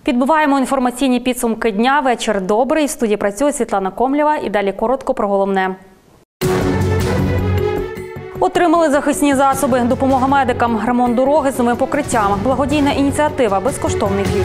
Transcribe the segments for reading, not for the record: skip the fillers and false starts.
Підбиваємо інформаційні підсумки дня. Вечір добрий. В студії працює Світлана Комлєва. І далі коротко про головне. Отримали захисні засоби. Допомога медикам. Ремонт дороги з новим покриттям. Благодійна ініціатива. Безкоштовний хліб.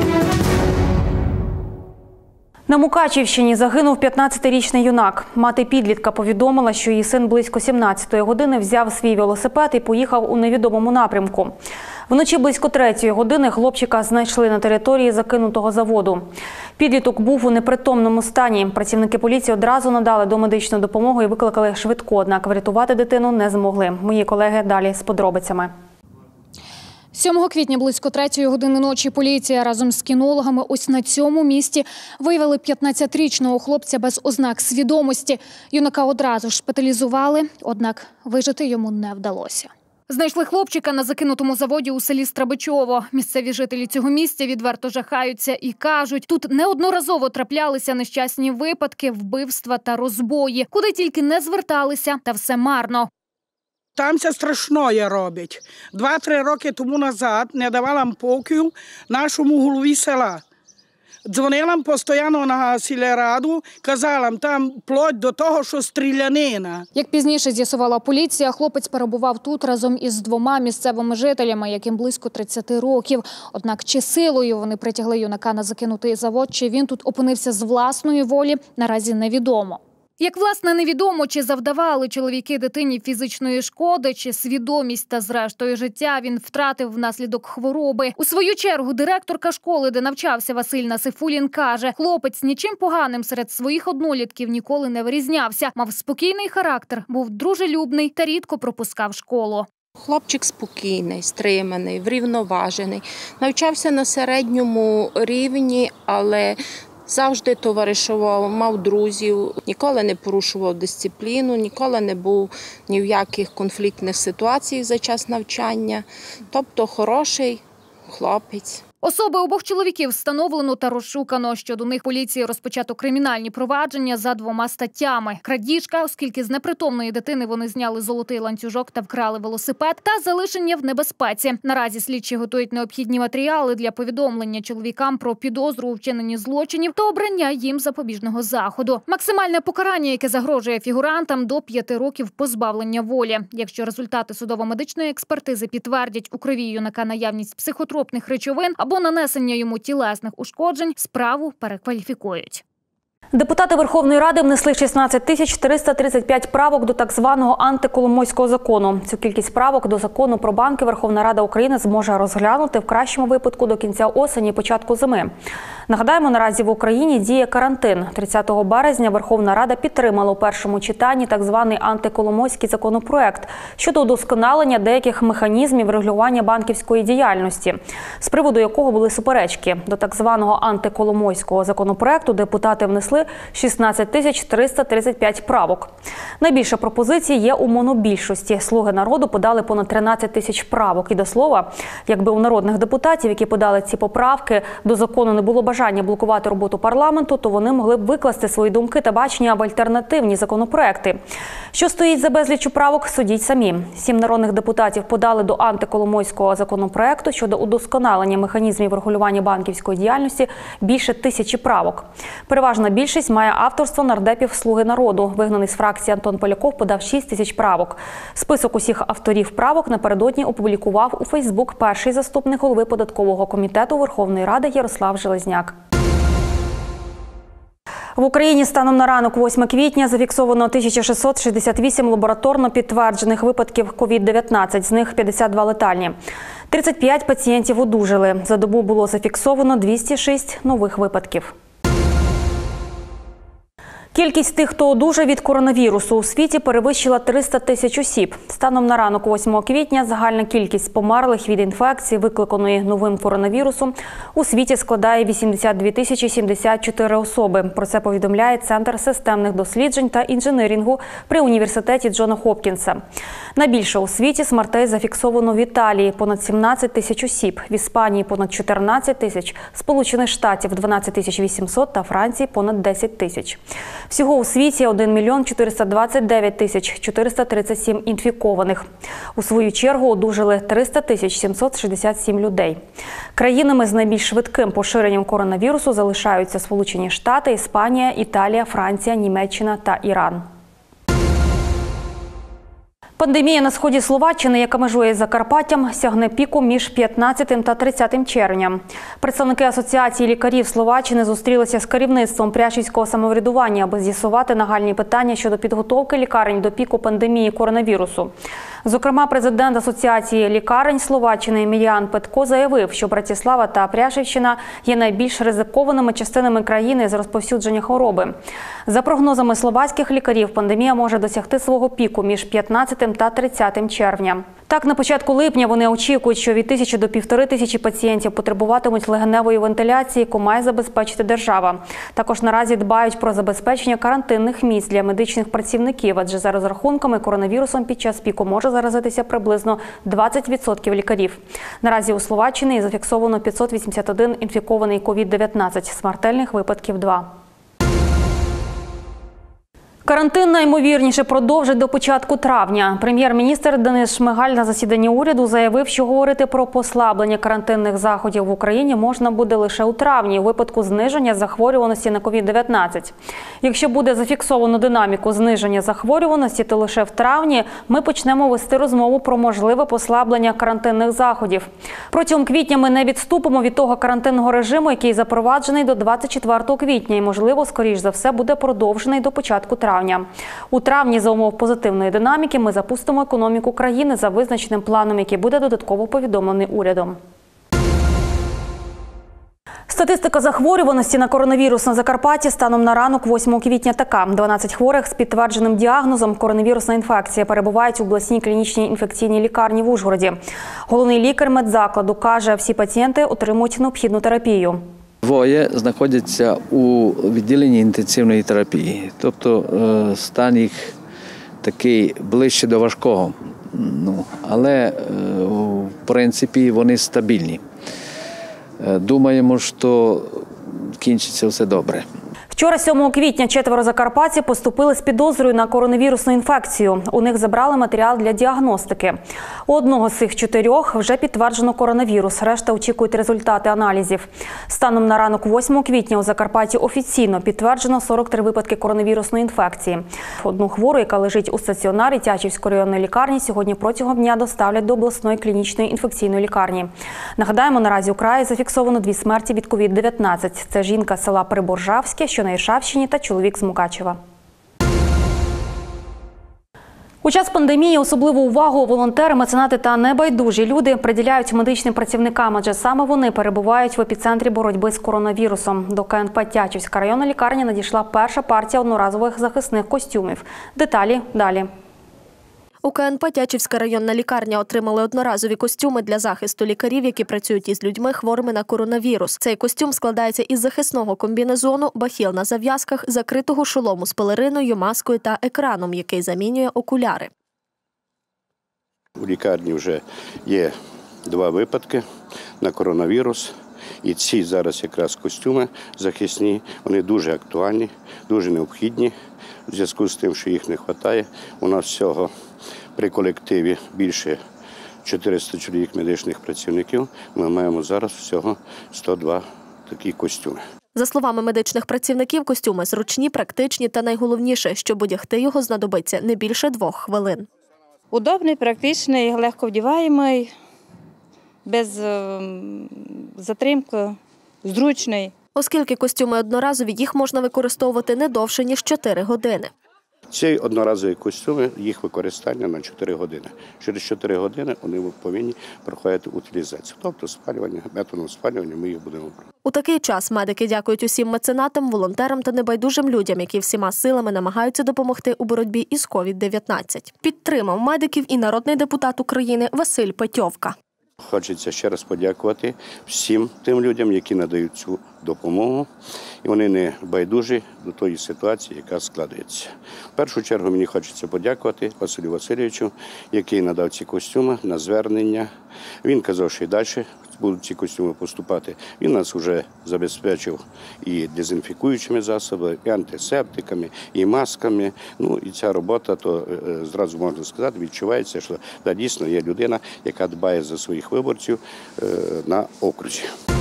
На Мукачівщині загинув 15-річний юнак. Мати підлітка повідомила, що її син близько 17-ї години взяв свій велосипед і поїхав у невідомому напрямку. Вночі близько 3-ї години хлопчика знайшли на території закинутого заводу. Підліток був у непритомному стані. Працівники поліції одразу надали домедичну допомогу і викликали швидку, однак врятувати дитину не змогли. Мої колеги далі з подробицями. 7 квітня близько 3-ї години ночі поліція разом з кінологами ось на цьому місці виявили 15-річного хлопця без ознак свідомості. Юнака одразу шпиталізували, однак вижити йому не вдалося. Знайшли хлопчика на закинутому заводі у селі Страбичово. Місцеві жителі цього місця відверто жахаються і кажуть, тут неодноразово траплялися нещасні випадки, вбивства та розбої. Куди тільки не зверталися, та все марно. Там це страшне робить. 2-3 роки тому назад не давала покою нашому голові села. Дзвонила постійно на сільраду, казала, там вплоть до того, що стрілянина. Як пізніше з'ясувала поліція, хлопець перебував тут разом із 2 місцевими жителями, яким близько 30 років. Однак чи силою вони притягли юнака на закинутий завод, чи він тут опинився з власної волі, наразі невідомо. Як, власне, невідомо, чи завдавали чоловіки дитині фізичної шкоди, чи свідомість та, зрештою, життя він втратив внаслідок хвороби. У свою чергу директорка школи, де навчався Василь Насифулін, каже, хлопець нічим поганим серед своїх однолітків ніколи не вирізнявся. Мав спокійний характер, був дружелюбний та рідко пропускав школу. Хлопчик спокійний, стриманий, врівноважений. Навчався на середньому рівні, але завжди товаришував, мав друзів, ніколи не порушував дисципліну, ніколи не був ні в яких конфліктних ситуаціях за час навчання. Тобто хороший хлопець. Особи обох чоловіків встановлено та розшукано. Щодо них поліції розпочато кримінальні провадження за 2 статтями. Крадіжка, оскільки з непритомної дитини вони зняли золотий ланцюжок та вкрали велосипед, та залишення в небезпеці. Наразі слідчі готують необхідні матеріали для повідомлення чоловікам про підозру у вчиненні злочинів та обрання їм запобіжного заходу. Максимальне покарання, яке загрожує фігурантам, до 5 років позбавлення волі. Якщо результати судово-медичної експертизи підтвердять у крові юнака наявність психотропних речовин або нанесення йому тілесних ушкоджень, справу перекваліфікують. Депутати Верховної Ради внесли 16 335 правок до так званого антиколомойського закону. Цю кількість правок до закону про банки Верховна Рада України зможе розглянути в кращому випадку до кінця осені, початку зими. Нагадаємо, наразі в Україні діє карантин. 30 березня Верховна Рада підтримала у першому читанні так званий антиколомойський законопроект щодо удосконалення деяких механізмів регулювання банківської діяльності, з приводу якого були суперечки. До так званого антиколомойського законопроекту депутати внесли 16 335 правок. Найбільше пропозицій є у монобільшості. «Слуги народу» подали понад 13 тисяч правок. І до слова, якби у народних депутатів, які подали ці поправки, до закону не було бажання блокувати роботу парламенту, то вони могли б викласти свої думки та бачення в альтернативні законопроекти. Що стоїть за безліччю правок, судіть самі. 7 народних депутатів подали до антиколомойського законопроекту щодо удосконалення механізмів регулювання банківської діяльності більше 1000 правок. Переважна більшість має авторство нардепів «Слуги народу». Вигнаний з фракції Антон Поляков подав 6 тисяч правок. Список усіх авторів правок напередодні опублікував у Фейсбук перший заступник голови податкового комітету Верховної Ради Ярослав Железняк. В Україні станом на ранок 8 квітня зафіксовано 1668 лабораторно підтверджених випадків COVID-19, з них 52 летальні. 35 пацієнтів одужали. За добу було зафіксовано 206 нових випадків. Кількість тих, хто одужав від коронавірусу у світі, перевищила 300 тисяч осіб. Станом на ранок 8 квітня загальна кількість померлих від інфекції, викликаної новим коронавірусом, у світі складає 82 тисячі 74 особи. Про це повідомляє Центр системних досліджень та інженерінгу при університеті Джона Хопкінса. Найбільше у світі смертей зафіксовано в Італії – понад 17 тисяч осіб, в Іспанії – понад 14 тисяч, Сполучених Штатів – 12 800 та Франції – понад 10 тисяч. Всього у світі 1 мільйон 429 тисяч 437 інфікованих. У свою чергу одужали 300 тисяч 767 людей. Країнами з найбільш швидким поширенням коронавірусу залишаються Сполучені Штати, Іспанія, Італія, Франція, Німеччина та Іран. Пандемія на сході Словаччини, яка межує з Закарпаттям, сягне піку між 15 та 30 червня. Представники Асоціації лікарів Словаччини зустрілися з керівництвом Пряшівського самоврядування, аби з'ясувати нагальні питання щодо підготовки лікарень до піку пандемії коронавірусу. Зокрема, президент Асоціації лікарень Словаччини Міріан Петко заявив, що Братислава та Пряшівщина є найбільш ризикованими частинами країни з розповсюдження хвороби. За прогнозами словацьких лікарів, пандемія може досягти свого піку між 15 та 30 червня. Так, на початку липня вони очікують, що від 1000 до 1500 пацієнтів потребуватимуть легеневої вентиляції, яку має забезпечити держава. Також наразі дбають про забезпечення карантинних місць для медичних працівників, адже за розрахунками коронавірусом під час піку може заразитися приблизно 20% лікарів. Наразі у Словаччині зафіксовано 581 інфікований COVID-19, смертельних випадків – 2. Карантин найімовірніше продовжить до початку травня. Прем'єр-міністр Денис Шмигаль на засіданні уряду заявив, що говорити про послаблення карантинних заходів в Україні можна буде лише у травні, у випадку зниження захворюваності на COVID-19. Якщо буде зафіксовано динаміку зниження захворюваності, то лише в травні ми почнемо вести розмову про можливе послаблення карантинних заходів. Протягом квітня ми не відступимо від того карантинного режиму, який запроваджений до 24 квітня і, можливо, скоріш за все, буде продовжений до початку травня. У травні за умов позитивної динаміки ми запустимо економіку країни за визначеним планом, який буде додатково повідомлений урядом. Статистика захворюваності на коронавірус на Закарпатті станом на ранок 8 квітня така. 12 хворих з підтвердженим діагнозом коронавірусна інфекція перебувають у обласній клінічній інфекційній лікарні в Ужгороді. Головний лікар медзакладу каже, всі пацієнти отримують необхідну терапію. Двоє знаходяться у відділенні інтенсивної терапії, тобто стан їх такий ближче до важкого, але в принципі вони стабільні. Думаємо, що кінчиться все добре. Вчора, 7 квітня, 4 закарпатців поступили з підозрою на коронавірусну інфекцію. У них забрали матеріал для діагностики. У одного з цих 4 вже підтверджено коронавірус, решта очікують результати аналізів. Станом на ранок 8 квітня у Закарпатті офіційно підтверджено 43 випадки коронавірусної інфекції. Одну хвору, яка лежить у стаціонарі Тячівської районної лікарні, сьогодні протягом дня доставлять до обласної клінічної інфекційної лікарні. Нагадаємо, наразі у краї зафіксовано 2 смерті від COVID-19. Це жінка з села Приборжавське, що на Іршавщині, та чоловік з Мукачева. У час пандемії особливу увагу волонтери, меценати та небайдужі люди приділяють медичним працівникам, адже саме вони перебувають в епіцентрі боротьби з коронавірусом. До КНП Тячівська районна лікарня надійшла перша партія одноразових захисних костюмів. Деталі далі. У КНП Тячівська районна лікарня отримали одноразові костюми для захисту лікарів, які працюють із людьми, хворими на коронавірус. Цей костюм складається із захисного комбінезону, бахіл на зав'язках, закритого шолому з пелериною, маскою та екраном, який замінює окуляри. У лікарні вже є 2 випадки на коронавірус. І ці зараз якраз костюми захисні, вони дуже актуальні, дуже необхідні. В зв'язку з тим, що їх не вистачає, у нас всього при колективі більше 400 чоловік медичних працівників. Ми маємо зараз всього 102 такі костюми. За словами медичних працівників, костюми зручні, практичні та найголовніше, щоб одягти його знадобиться не більше 2 хвилин. Удобний, практичний, легко вдіваємий, без затримки, зручний. Оскільки костюми одноразові, їх можна використовувати не довше, ніж 4 години. Ці одноразові костюми, їх використання на 4 години. Через 4 години вони повинні проходити утилізацію. Тобто спалювання, методом спалювання ми їх будемо брати. У такий час медики дякують усім меценатам, волонтерам та небайдужим людям, які всіма силами намагаються допомогти у боротьбі із COVID-19. Підтримав медиків і народний депутат України Василь Петьовка. Хочеться ще раз подякувати всім тим людям, які надають цю допомогу. і вони не байдужі до тої ситуації, яка складається. В першу чергу мені хочеться подякувати Василю Васильовичу, який надав ці костюми на звернення. Він казав, що і далі будуть ці костюми поступати. Він нас вже забезпечив і дезінфікуючими засобами, і антисептиками, і масками. Ну і ця робота, то зразу можна сказати, відчувається, що дійсно є людина, яка дбає за своїх виборців на окрузі.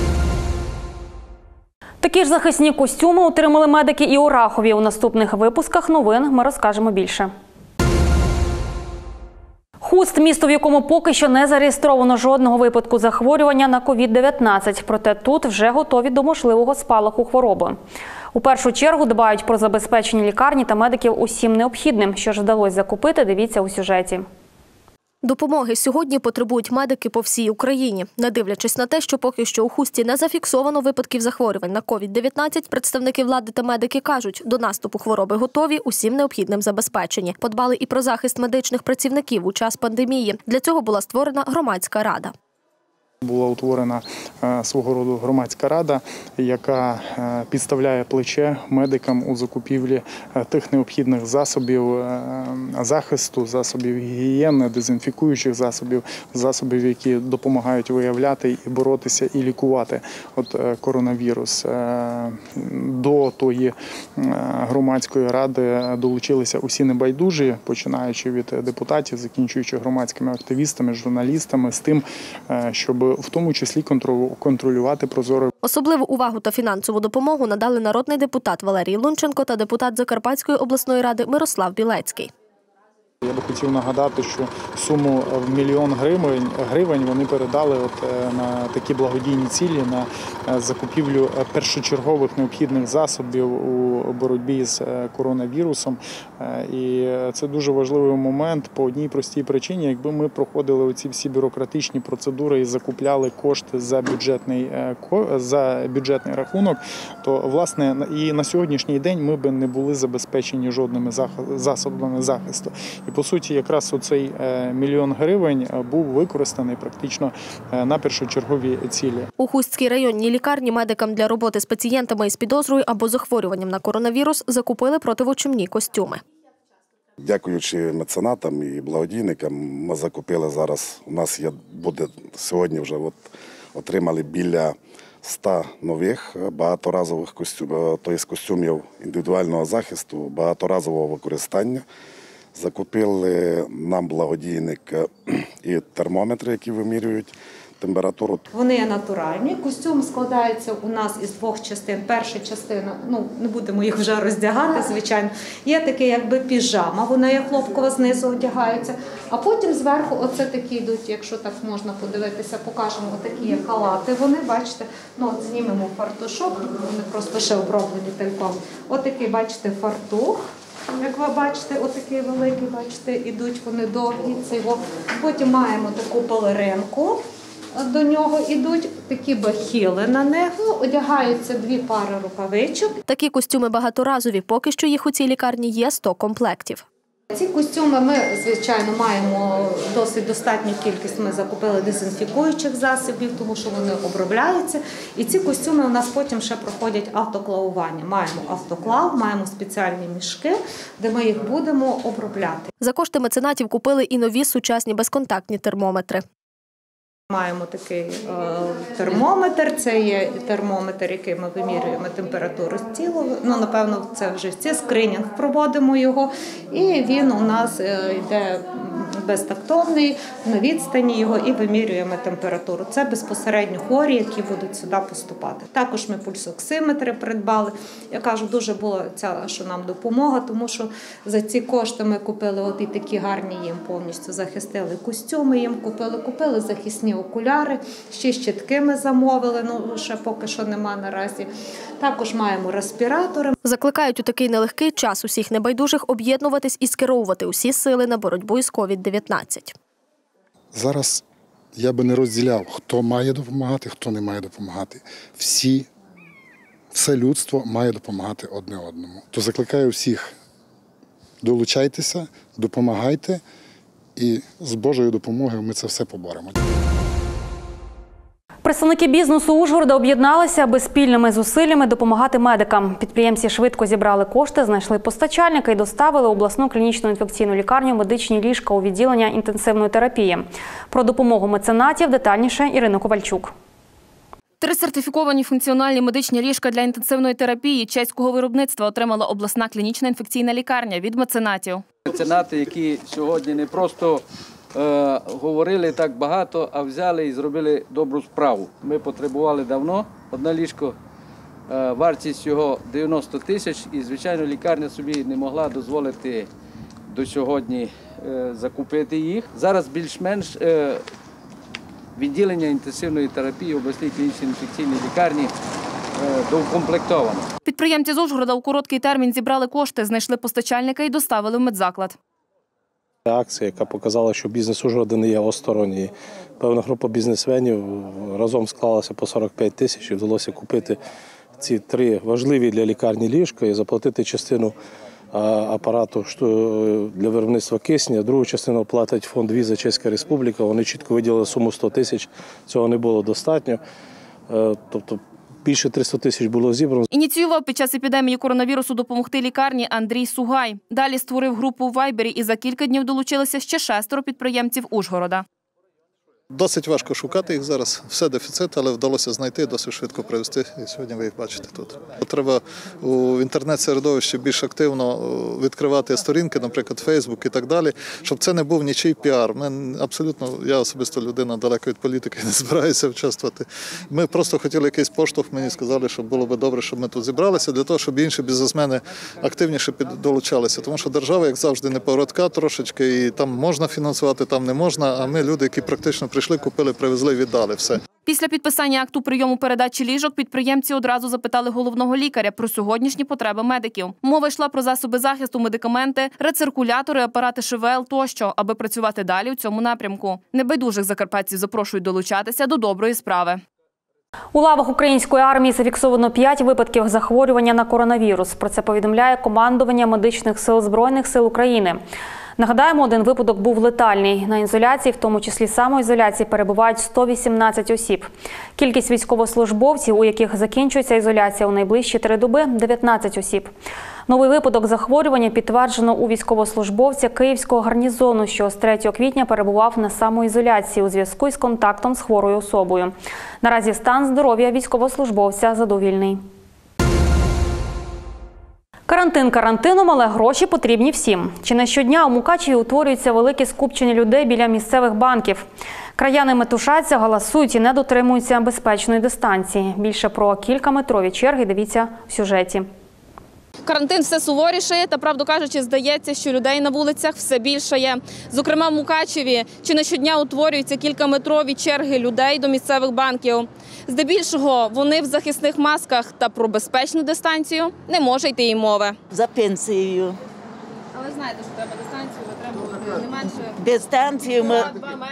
Такі ж захисні костюми отримали медики і у Рахові. У наступних випусках новин ми розкажемо більше. Хуст – місто, в якому поки що не зареєстровано жодного випадку захворювання на COVID-19. Проте тут вже готові до можливого спалаху хвороби. У першу чергу дбають про забезпечення лікарні та медиків усім необхідним. Що ж вдалося закупити, дивіться у сюжеті. Допомоги сьогодні потребують медики по всій Україні. Не дивлячись на те, що поки що у Хусті не зафіксовано випадків захворювань на COVID-19, представники влади та медики кажуть, до наступу хвороби готові, усім необхідним забезпечені. Подбали і про захист медичних працівників у час пандемії. Для цього була створена громадська рада. Була утворена свого роду громадська рада, яка підставляє плече медикам у закупівлі тих необхідних засобів захисту, засобів гігієни, дезінфікуючих засобів, які допомагають виявляти і боротися і лікувати коронавірус. До тої громадської ради долучилися усі небайдужі, починаючи від депутатів, закінчуючи громадськими активістами, журналістами, з тим, щоб в тому числі контролювати прозоро. Особливу увагу та фінансову допомогу надали народний депутат Валерій Лунченко та депутат Закарпатської обласної ради Мирослав Білецький. Я би хотів нагадати, що суму в 1 мільйон гривень вони передали на такі благодійні цілі, на закупівлю першочергових необхідних засобів у боротьбі з коронавірусом. І це дуже важливий момент по одній простій причині. Якби ми проходили оці всі бюрократичні процедури і закупляли кошти за бюджетний рахунок, то, власне, і на сьогоднішній день ми б не були забезпечені жодними засобами захисту. І, по суті, якраз оцей 1 мільйон гривень був використаний практично на першочергові цілі. У Хустській районній лікарні медикам для роботи з пацієнтами із підозрою або захворюванням на коронавірус закупили противочумні костюми. Дякуючи меценатам і благодійникам, ми закупили зараз, у нас буде сьогодні вже отримали біля 100 нових багаторазових костюмів, тобто костюмів індивідуального захисту, багаторазового використання. Закупили нам благодійник і термометри, які вимірюють температуру. Вони є натуральні. Костюм складається у нас із 2 частин. Перша частина, не будемо їх вже роздягати, звичайно. Є таке якби піжама, вона є хлопкова, знизу одягається. А потім зверху оце такі йдуть, якщо так можна подивитися, покажемо, такі є халати. Вони, бачите, знімемо фартушок, вони просто ще оброблені тальком. Отакий, бачите, фартух. Як ви бачите, отакий великий, бачите, ідуть вони довгі. Потім маємо таку пелеринку, до нього ідуть такі бахіли на них, одягаються 2 пари рукавичок. Такі костюми багаторазові, поки що їх у цій лікарні є 100 комплектів. Ці костюми ми, звичайно, маємо досить достатню кількість. Ми закупили дезінфікуючих засобів, тому що вони обробляються. І ці костюми у нас потім ще проходять автоклавування. Маємо автоклав, маємо спеціальні мішки, де ми їх будемо обробляти. За кошти меценатів купили і нові сучасні безконтактні термометри. Маємо такий термометр, це є термометр, який ми вимірюємо температуру тіла. Напевно, це вже скринінг, проводимо його. І він у нас йде безтактовний, на відстані його і вимірюємо температуру. Це безпосередньо хворі, які будуть сюди поступати. Також ми пульсоксиметри придбали. Я кажу, дуже була ця, що нам допомога, тому що за ці кошти ми купили і такі гарні їм повністю захистили костюми, їм купили захисні окуляри, ще щітки ми замовили, ще поки що нема наразі. Також маємо респіратори. Закликають у такий нелегкий час усіх небайдужих об'єднуватись і скеровувати усі сили на боротьбу із COVID-19. Зараз я би не розділяв, хто має допомагати, хто не має допомагати. Все людство має допомагати одне одному. То закликаю всіх, долучайтеся, допомагайте і з Божою допомогою ми це все поборемо. Представники бізнесу Ужгорода об'єдналися, аби спільними зусиллями допомагати медикам. Підприємці швидко зібрали кошти, знайшли постачальника і доставили в обласну клінічну інфекційну лікарню медичні ліжка у відділення інтенсивної терапії. Про допомогу меценатів детальніше Ірина Ковальчук. 3 сертифіковані функціональні медичні ліжка для інтенсивної терапії чеського виробництва отримала обласна клінічна інфекційна лікарня від меценатів. Меценати, які сьогодні не просто говорили так багато, а взяли і зробили добру справу. Ми потребували давно, одне ліжко, вартість його 90 тисяч, і, звичайно, лікарня собі не могла дозволити до сьогодні закупити їх. Зараз більш-менш відділення інтенсивної терапії обласній клінічній інфекційній лікарні доукомплектовано. Підприємці з Ужгорода у короткий термін зібрали кошти, знайшли постачальника і доставили в медзаклад. Акція, яка показала, що бізнес Ужгорода не є осторонній. Певна група бізнесменів разом склалася по 45 тисяч і вдалося купити ці 3 важливі для лікарні ліжка і заплатити частину апарату для виробництва кисню, другу частину оплатить фонд Віза Чеська Республіка. Вони чітко виділили суму 100 тисяч, цього не було достатньо. Тобто більше 300 тисяч було зібрано. Ініціював під час епідемії коронавірусу допомогти лікарні Андрій Сугай. Далі створив групу у Вайбері і за кілька днів долучилися ще 6 підприємців Ужгорода. Досить важко шукати їх зараз, все дефіцит, але вдалося знайти, досить швидко привезти. І сьогодні ви їх бачите тут. Треба у інтернет-середовищі більш активно відкривати сторінки, наприклад, Фейсбук і так далі, щоб це не був нічий піар. Я особисто людина далеко від політики, не збираюся участвувати. Ми просто хотіли якийсь поштовх, мені сказали, що було б добре, щоб ми тут зібралися, для того, щоб інші бізнесмени активніше долучалися. Тому що держава, як завжди, неповоротка трошечки, і там можна фінансувати, там не можна, а ми люди, які практично прийшли, купили, привезли, віддали. Все. Після підписання акту прийому передачі ліжок підприємці одразу запитали головного лікаря про сьогоднішні потреби медиків. Мова йшла про засоби захисту, медикаменти, рециркулятори, апарати ШВЛ тощо, аби працювати далі у цьому напрямку. Небайдужих закарпатців запрошують долучатися до доброї справи. У лавах української армії зафіксовано 5 випадків захворювання на коронавірус. Про це повідомляє командування медичних сил Збройних сил України. Нагадаємо, один випадок був летальний. На ізоляції, в тому числі самоізоляції, перебувають 118 осіб. Кількість військовослужбовців, у яких закінчується ізоляція у найближчі 3 доби – 19 осіб. Новий випадок захворювання підтверджено у військовослужбовця Київського гарнізону, що з 3 квітня перебував на самоізоляції у зв'язку із контактом з хворою особою. Наразі стан здоров'я військовослужбовця задовільний. Карантин карантином, але гроші потрібні всім. Чи не щодня у Мукачеві утворюються великі скупчення людей біля місцевих банків. Краяни метушаться, галасують і не дотримуються безпечної дистанції. Більше про кількаметрові черги дивіться в сюжеті. Карантин все суворішає, та, правду кажучи, здається, що людей на вулицях все більше є. Зокрема, в Мукачеві чи не щодня утворюються кількаметрові черги людей до місцевих банків. Здебільшого вони в захисних масках, та про безпечну дистанцію не може йти й мови. За пенсією. Але знаєте, що треба дистанцію витримувати не менше. Дистанцію ми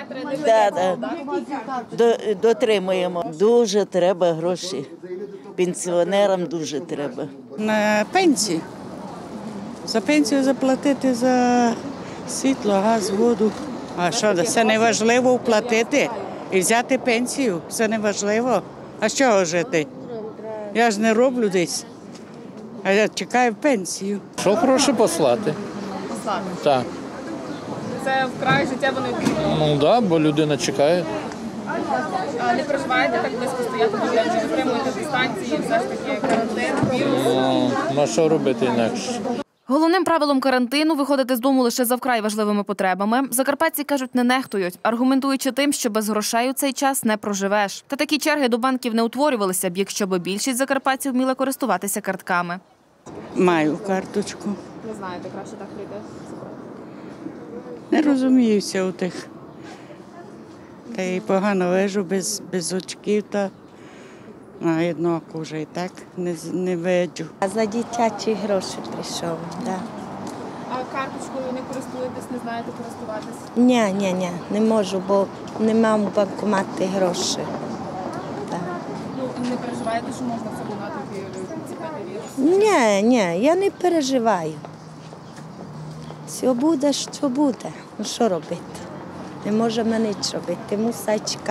2 метри дотримуємо. Дуже треба гроші. Пенсіонерам дуже треба. На пенсію. За пенсію заплатити за світло, газ, воду. А що, це не важливо вплатити і взяти пенсію? Це не важливо. А з чого жити? Я ж не роблю десь, а я чекаю пенсію. Що гроші послати? Послати? Так. Це вкрай життєво необхідно? Ну так, бо людина чекає. А не проживаєте так близько стояти до людей, чи дотримуєте дистанції, все ж таки карантин, вірус? Ну, що робити інакше? Головним правилом карантину – виходити з дому лише за вкрай важливими потребами. Закарпатці, кажуть, не нехтують, аргументуючи тим, що без грошей у цей час не проживеш. Та такі черги до банків не утворювалися б, якщо б більшість закарпатців вміла користуватися картками. Маю карточку. Не знаєте, краще так прийти? Не розуміюся у тих. Та й погано вижу без очків, та одного вже і так не виджу. А за дитячі гроші прийшов, так. А карточкою не користуєтесь, не знаєте користуватись? Ні, не можу, бо не маю в банкоматі гроші. Так. Ну, не переживаєте, що можна в цьому напрямку підцепити вірус? Ні, я не переживаю. Все буде, що буде. Ну, що робити? Не можемо нічого робити, мусить чекати.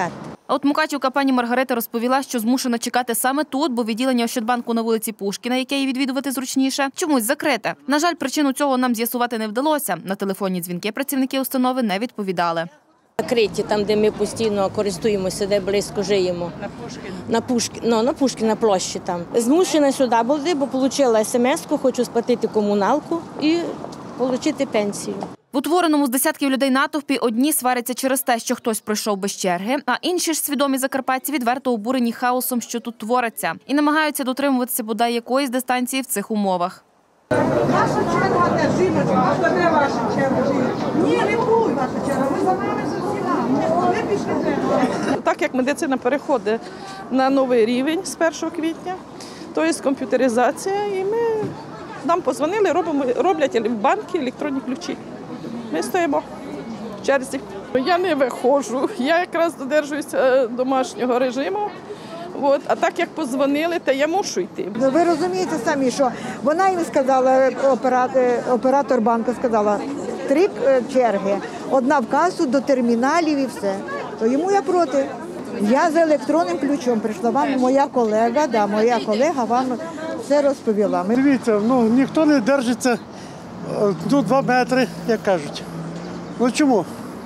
А от мукачівка пані Маргарита розповіла, що змушена чекати саме тут, бо відділення Ощадбанку на вулиці Пушкіна, яке їй відвідувати зручніше, чомусь закрите. На жаль, причину цього нам з'ясувати не вдалося. На телефонні дзвінки працівники установи не відповідали. Закриті, там, де ми постійно користуємося, де близько живемо. На Пушкіна площі там. Змушена сюди бути, бо отримала смс-ку, хочу сплатити комуналку і отримати пенсію. В утвореному з десятків людей натовпі одні сваряться через те, що хтось пройшов без черги, а інші ж свідомі закарпатці відверто обурені хаосом, що тут твориться, і намагаються дотримуватися бодай якоїсь дистанції в цих умовах. Наша черга де, жіночка, а де ваша черга? Ні, не буде ваша черга, ви за нами зусіла, ви пішли. Так як медицина переходить на новий рівень з 1 квітня, то є комп'ютеризація, і нам подзвонили, роблять в банки електронні ключі. Ми стоїмо в черзі. Я не виходжу, я якраз додержуюся домашнього режиму. А так як подзвонили, то я мушу йти. Ви розумієте самі, що вона їм сказала, оператор банку сказала, 3 черги, одна в касу, до терміналів і все. То йому я проти. Я за електронним ключом прийшла, вам моя колега вам все розповіла. Дивіться, ніхто не держиться 2 метри, як кажуть. Чому?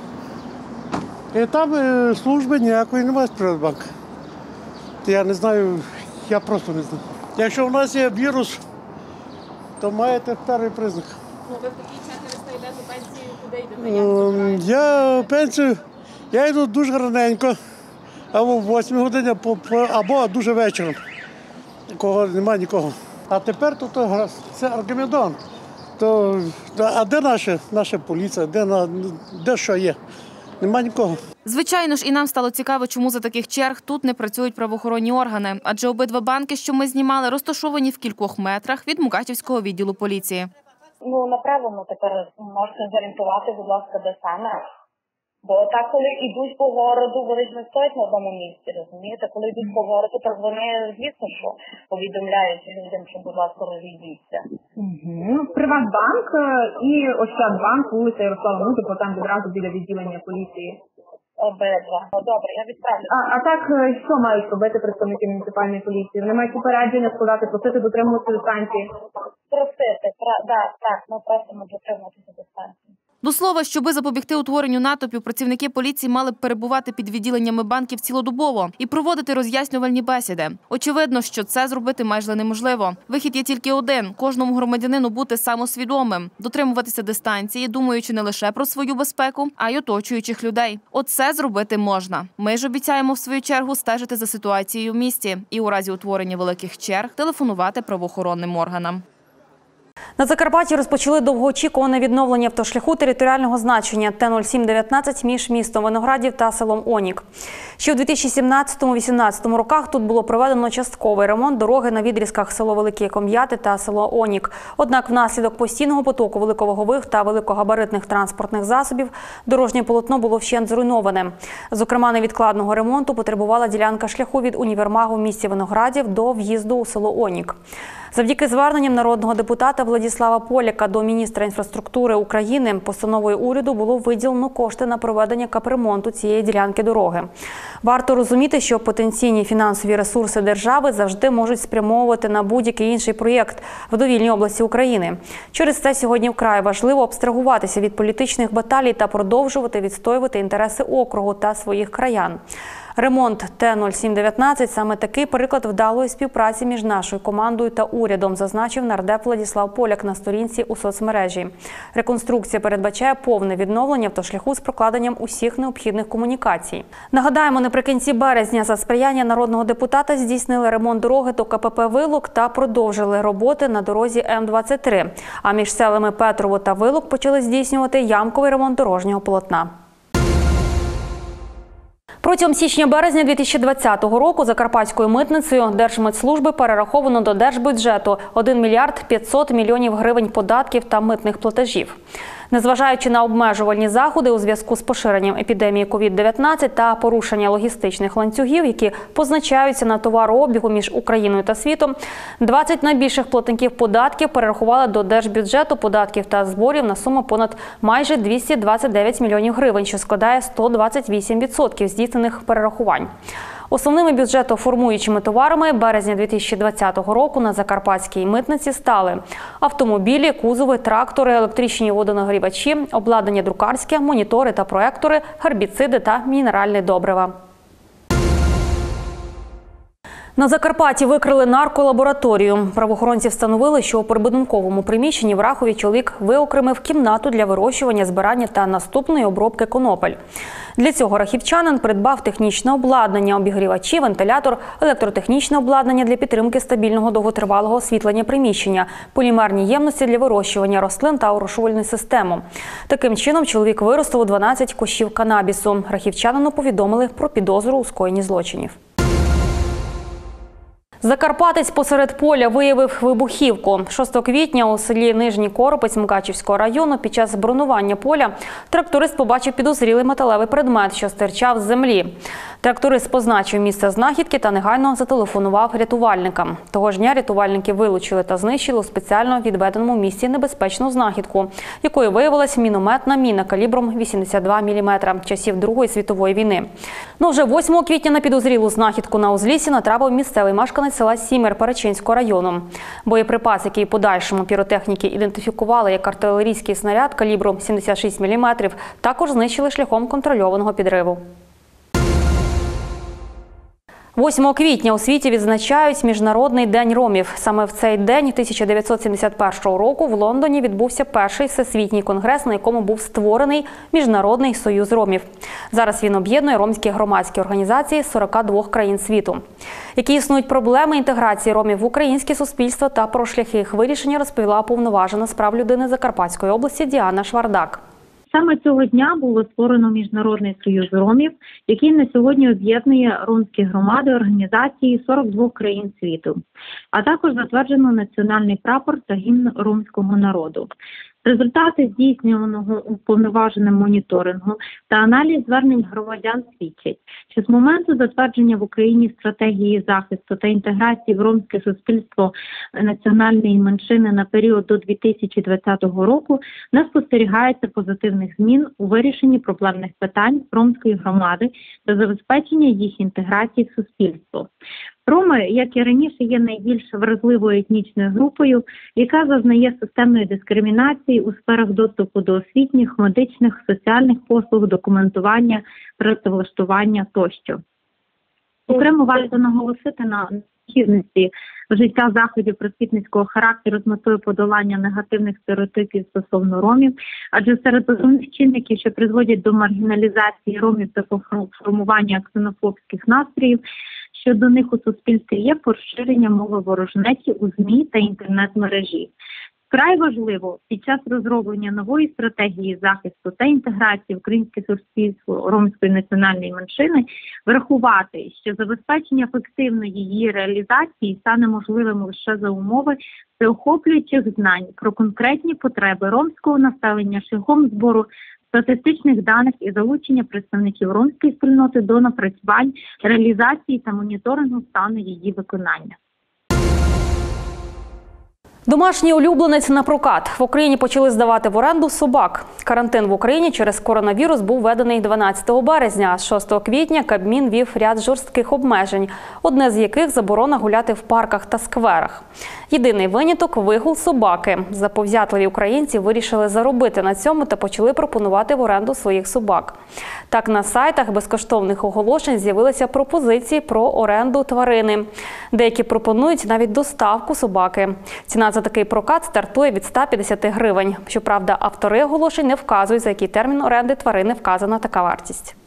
І там служби ніякої немає з Приватбанку. Я не знаю, я просто не знаю. Якщо в нас є вірус, то маєте перший признак. Ви в такий час не йдете пенсію, куди йдете? Я пенсію, я йду дуже раненько, або в 8 годині, або дуже вечором, кого немає нікого. А тепер тут це Аргамедон. А де наша поліція, де що є? Нема нікого. Звичайно ж, і нам стало цікаво, чому за таких черг тут не працюють правоохоронні органи. Адже обидва банки, що ми знімали, розташовані в кількох метрах від Мукачівського відділу поліції. Направимо тепер, можете зорієнтувати, будь ласка, де саме. Бо так, коли йдуть по городу, вони ж не стоять на одному місці, розумієте? Коли йдуть по городу, то вони, звісно, що повідомляють людям, що, будь ласка, розійдіться. Приватбанк і Ощадбанк, вулиця Ярослава Мудрого, там відразу біля відділення поліції. Обидва. Добре, я відправлю. А так, що мають робити представники муніципальної поліції? Вони мають попередження складати, просити дотримуватися дистанції? Просити, так, ми просимо дотримуватися дистанції. До слова, щоби запобігти утворенню натовпів, працівники поліції мали б перебувати під відділеннями банків цілодобово і проводити роз'яснювальні бесіди. Очевидно, що це зробити майже неможливо. Вихід є тільки один – кожному громадянину бути самосвідомим, дотримуватися дистанції, думаючи не лише про свою безпеку, а й оточуючих людей. Оце зробити можна. Ми ж обіцяємо в свою чергу стежити за ситуацією в місті і у разі утворення великих черг телефонувати правоохоронним органам. На Закарпатті розпочали довгоочікуване відновлення автошляху територіального значення Т-07-19 між містом Виноградів та селом Онік. Ще у 2017-2018 роках тут було проведено частковий ремонт дороги на відрізках село Великі Ком'яти та село Онік. Однак внаслідок постійного потоку великовагових та великогабаритних транспортних засобів дорожнє полотно було вщент зруйноване. Зокрема, невідкладного ремонту потребувала ділянка шляху від універмагу в місті Виноградів до в'їзду у село Онік. Завдяки зверненням народного депутата Владислава Поляка до міністра інфраструктури України постановою уряду було виділено кошти на проведення капремонту цієї ділянки дороги. Варто розуміти, що потенційні фінансові ресурси держави завжди можуть спрямовувати на будь-який інший проєкт в довільній області України. Через це сьогодні вкрай важливо абстрагуватися від політичних баталій та продовжувати відстоювати інтереси округу та своїх краян. Ремонт Т-07-19 – саме такий приклад вдалої співпраці між нашою командою та урядом, зазначив нардеп Владислав Поляк на сторінці у соцмережі. Реконструкція передбачає повне відновлення автошляху з прокладенням усіх необхідних комунікацій. Нагадаємо, наприкінці березня за сприяння народного депутата здійснили ремонт дороги до КПП «Вилок» та продовжили роботи на дорозі М-23. А між селами Петрово та Вилок почали здійснювати ямковий ремонт дорожнього полотна. Протягом січня-березня 2020 року Закарпатською митницею Держмитслужби перераховано до держбюджету 1 мільярд 500 мільйонів гривень податків та митних платежів. Незважаючи на обмежувальні заходи у зв'язку з поширенням епідемії COVID-19 та порушення логістичних ланцюгів, які позначаються на товарообігу між Україною та світом, 20 найбільших платників податків перерахували до держбюджету податків та зборів на суму понад майже 229 мільйонів гривень, що складає 128% здійснених перерахувань. Основними бюджетоформуючими товарами березня 2020 року на закарпатській митниці стали автомобілі, кузови, трактори, електричні водонагрівачі, обладнання друкарське, монітори та проектори, гербіциди та мінеральні добрива. На Закарпатті викрили нарколабораторію. Правоохоронці встановили, що у прибудинковому приміщенні в Рахові чоловік виокремив кімнату для вирощування, збирання та наступної обробки конопель. Для цього рахівчанин придбав технічне обладнання, обігрівачі, вентилятор, електротехнічне обладнання для підтримки стабільного довготривалого освітлення приміщення, полімерні ємності для вирощування рослин та орошувальну систему. Таким чином, чоловік виростив 12 кущів канабісу. Рахівчанину повідомили про підозру у скоєнні злочинів. Закарпатець посеред поля виявив вибухівку. 6 квітня у селі Нижній Коропець Мукачівського району під час бронування поля тракторист побачив підозрілий металевий предмет, що стирчав з землі. Тракторист позначив місце знахідки та негайно зателефонував рятувальникам. Того ж дня рятувальники вилучили та знищили у спеціально відведеному місці небезпечну знахідку, якою виявилась мінометна міна калібром 82 мм часів Другої світової війни. Но вже 8 квітня на підозрілу знахідку на узліссі натрапив місцевий мешканець села Сімер Перечинського району. Боєприпас, який подальшому піротехніки ідентифікували як артилерійський снаряд калібру 76 мм, також знищили шляхом контрольованого підриву. 8 квітня у світі відзначають Міжнародний день ромів. Саме в цей день 1971 року в Лондоні відбувся перший всесвітній конгрес, на якому був створений Міжнародний союз ромів. Зараз він об'єднує ромські громадські організації з 42 країн світу. Які існують проблеми інтеграції ромів в українське суспільство та про шляхи їх вирішення, розповіла уповноважена з прав людини Закарпатської області Діана Швардак. Саме цього дня було створено Міжнародний союз ромів, який на сьогодні об'єднує ромські громади, організації 42 країн світу. А також затверджено національний прапор та гімн ромського народу. Результати здійснюваного уповноваженим моніторингу та аналіз звернень громадян свідчать, що з моменту затвердження в Україні стратегії захисту та інтеграції в ромське суспільство національної меншини на період до 2020 року не спостерігається позитивних змін у вирішенні проблемних питань ромської громади та забезпечення їх інтеграції в суспільство. Роми, як і раніше, є найбільш вразливою етнічною групою, яка зазнає системної дискримінації у сферах доступу до освітніх, медичних, соціальних послуг, документування, працевлаштування тощо. Окремо варто наголосити на необхідності вжиття заходів просвітницького характеру з метою подолання негативних стереотипів стосовно ромів, адже серед основних чинників, що призводять до маргіналізації ромів та формування ксенофобських настроїв, що до них у суспільстві є поширення мови ворожнечі у ЗМІ та інтернет-мережі. Вкрай важливо під час розроблення нової стратегії захисту та інтеграції в українське суспільство ромської національної меншини врахувати, що забезпечення ефективної її реалізації стане можливим лише за умови всеохоплюючих знань про конкретні потреби ромського населення шляхом збору статистичних даних і залучення представників ромської спільноти до напрацювань, реалізації та моніторингу стану її виконання. Домашній улюбленець на прокат. В Україні почали здавати в оренду собак. Карантин в Україні через коронавірус був введений 12 березня, а з 6 квітня Кабмін ввів ряд жорстких обмежень, одне з яких – заборона гуляти в парках та скверах. Єдиний виняток – вигул собаки. Заповзятливі українці вирішили заробити на цьому та почали пропонувати в оренду своїх собак. Так, на сайтах безкоштовних оголошень з'явилися пропозиції про оренду тварини. Деякі пропонують навіть доставку собаки. Ціна за такий прокат стартує від 150 гривень. Щоправда, автори оголошень не вказують, за який термін оренди тварини вказана така вартість.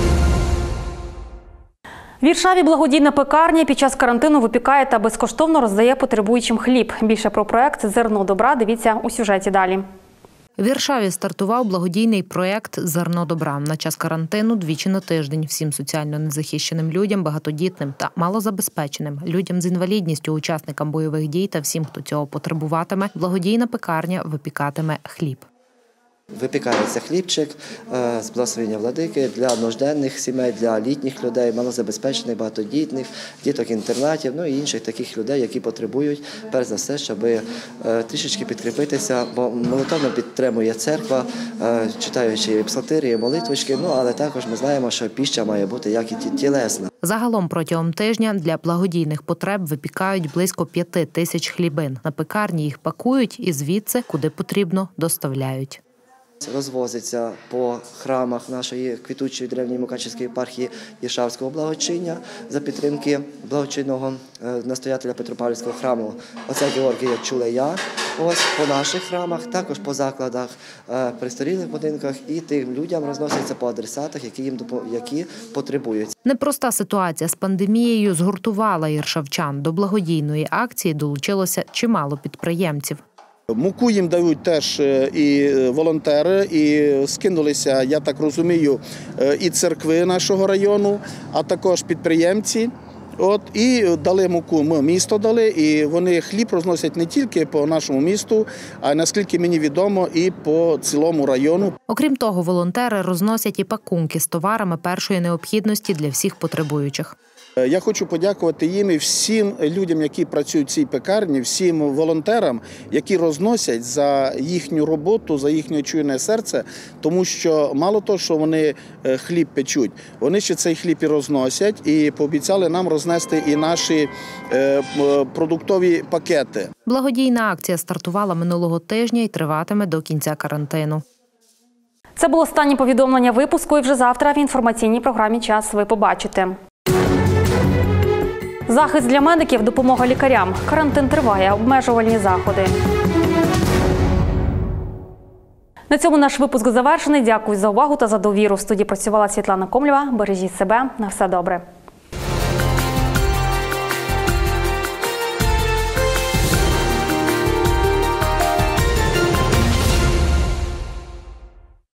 В Віршаві благодійна пекарня під час карантину випікає та безкоштовно роздає потребуючим хліб. Більше про проект «Зерно добра» дивіться у сюжеті далі. В Віршаві стартував благодійний проєкт «Зерно добра». На час карантину двічі на тиждень всім соціально незахищеним людям, багатодітним та малозабезпеченим, людям з інвалідністю, учасникам бойових дій та всім, хто цього потребуватиме, благодійна пекарня випікатиме хліб. Випікається хлібчик з благословення владики для нужденних сімей, для літніх людей, малозабезпечених, багатодітних, діток-інтернатів, ну і інших таких людей, які потребують, перш за все, щоб трішечки підкріпитися, бо молитовно підтримує церква, читаючи псалтирі, молитвочки, ну але також ми знаємо, що піща має бути як і тілесна. Загалом протягом тижня для благодійних потреб випікають близько 5 тисяч хлібин. На пекарні їх пакують і звідси, куди потрібно, доставляють. Розвозиться по храмах нашої квітучої древньої Мукачівської єпархії Іршавського благочиння за підтримки благочинного настоятеля Петропавлівського храму отця Георгія Чулея. Ось по наших храмах, також по закладах, престарілих будинках, і тим людям розносяться по адресатах, які потребують. Непроста ситуація з пандемією згуртувала іршавчан. До благодійної акції долучилося чимало підприємців. Муку їм дають теж і волонтери, і скинулися, я так розумію, і церкви нашого району, а також підприємці. І дали муку, ми місто дали, і вони хліб розносять не тільки по нашому місту, а наскільки мені відомо, і по цілому району. Окрім того, волонтери розносять і пакунки з товарами першої необхідності для всіх потребуючих. Я хочу подякувати їм і всім людям, які працюють в цій пекарні, всім волонтерам, які розносять за їхню роботу, за їхнє чуйне серце, тому що мало того, що вони хліб печуть, вони ще цей хліб і розносять, і пообіцяли нам рознести і наші продуктові пакети. Благодійна акція стартувала минулого тижня і триватиме до кінця карантину. Це було останнє повідомлення випуску, і вже завтра в інформаційній програмі «Час» ви побачите. Захист для медиків, допомога лікарям. Карантин триває, обмежувальні заходи. На цьому наш випуск завершений. Дякую за увагу та за довіру. В студії працювала Світлана Комлєва. Бережіть себе. На все добре.